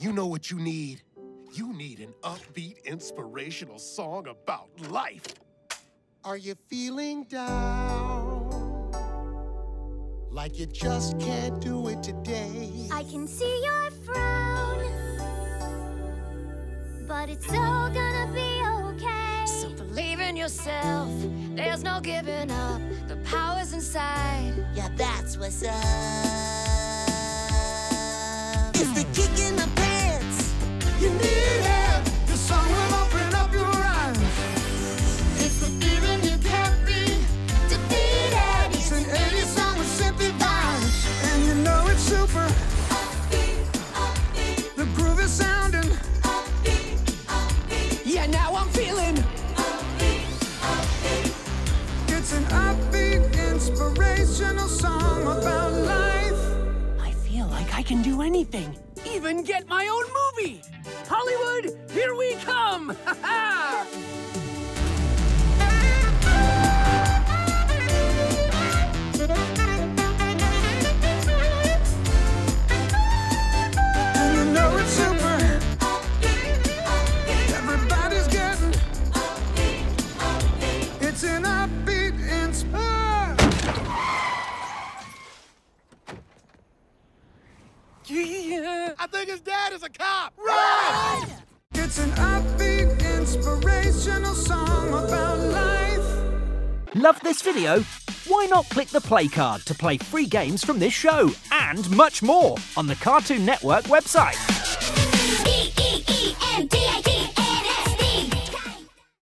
You know what you need? You need an upbeat, inspirational song about life. Are you feeling down? Like you just can't do it today? I can see your frown, but it's all gonna be okay. So believe in yourself, there's no giving up. The power's inside. Yeah, that's what's up. It's the kick in the pants. You need it. The song will open up your eyes. It's the feeling you can't be defeated. It's an 80s song with simply vibes, and you know it's super. Upbeat, upbeat, The groove is sounding. upbeat, upbeat, Yeah, now I'm feeling. upbeat, upbeat. It's an upbeat, inspirational song about life. I feel like I can do anything, even get my own movie. Hollywood, here we come! Ha ha! And you know it's super. Everybody's getting. It's an upbeat, Yeah. I think his dad is a cop. Run! It's an upbeat, inspirational song about life. Love this video? Why not click the play card to play free games from this show and much more on the Cartoon Network website?